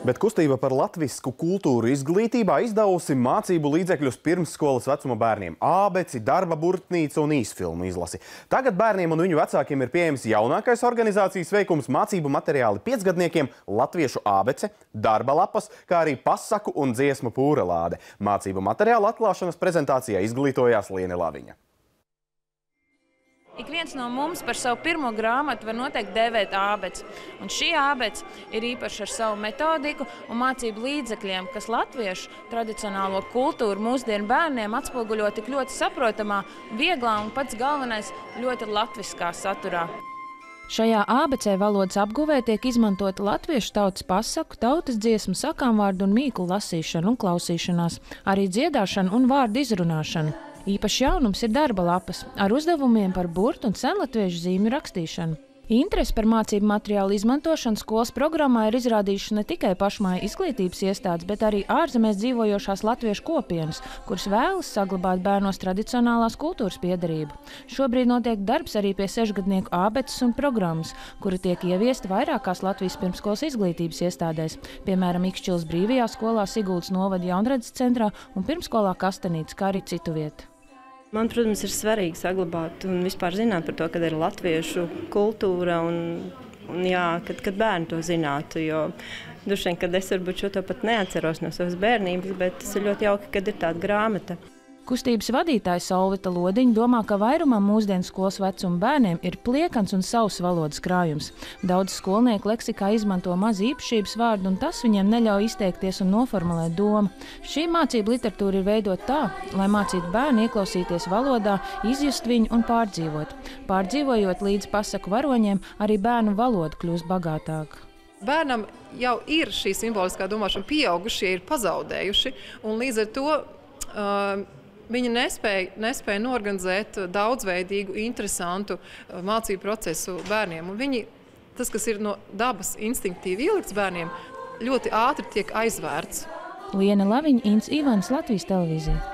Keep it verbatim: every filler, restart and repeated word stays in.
Bet kustība par latvisku kultūru izglītībā izdevusi mācību līdzekļus pirmsskolas vecuma bērniem – ābeci, darba burtnīcu un īsfilmu izlasi. Tagad bērniem un viņu vecākiem ir pieejams jaunākais organizācijas veikums mācību materiāli piecgadniekiem – latviešu ābece, darba lapas, kā arī pasaku un dziesmu pūrelāde. Mācību materiālu atklāšanas prezentācijā izglītojās Liene Laviņa. Ik viens no mums par savu pirmo grāmatu var noteikti dēvēt ābeci. Un šī ābece ir īpaši ar savu metodiku un mācību līdzekļiem, kas latviešu tradicionālo kultūru mūsdienu bērniem atspoguļo tik ļoti saprotamā, vieglā un pats galvenais ļoti latviskā saturā. Šajā ābecē valodas apguvē tiek izmantota latviešu tautas pasaku, tautas dziesmu, sakāmvārdu un mīklu lasīšana un klausīšanās, arī dziedāšana un vārdu izrunāšana. Īpašs jaunums ir darba lapas ar uzdevumiem par burtu un senlatviešu zīmju rakstīšanu. Interesi par mācību materiālu izmantošanu skolas programmā ir izrādījuši ne tikai pašmāju izglītības iestādes, bet arī ārzemēs dzīvojošās latviešu kopienas, kuras vēlas saglabāt bērnos tradicionālās kultūras piederību. Šobrīd notiek darbs arī pie sešgadnieku ābeces un programmas, kura tiek ieviesta vairākās Latvijas pirmskolas izglītības iestādēs, piemēram, Ikšķilas brīvajā skolā, Siguldas novada jaunredzes centrā un pirmskolā Kastanītes, kā arī citu vietu. Man, protams, ir svarīgi saglabāt un vispār zināt par to, kad ir latviešu kultūra un, un jā, kad, kad bērni to zinātu, jo droši vien, kad es varbūt šo to pat neatceros no savas bērnības, bet tas ir ļoti jauki, kad ir tāda grāmata. Kustības vadītāja Solvita Lodiņa domā, ka vairumam mūsdienu skolas vecuma bērniem ir pliekans un savs valodas krājums. Daudz skolnieku leksikā izmanto maz īpašības vārdu, un tas viņiem neļauj izteikties un noformulēt domu. Šī mācību literatūra ir veidot tā, lai mācītu bērnu ieklausīties valodā, izjust viņu un pārdzīvot. Pārdzīvojot līdz pasaku varoņiem, arī bērnu valoda kļūst bagātāka. Bērnam jau ir šī simboliskā domāšana, pieaugušie ir pazaudējuši, un līdz ar to uh, Viņi nespēja, nespēja norganizēt daudzveidīgu, interesantu mācību procesu bērniem. Un viņi, tas, kas ir no dabas instinktīvi ielikts bērniem, ļoti ātri tiek aizvērts. Liene Laviņa, Ints Ivans, Latvijas televīzija.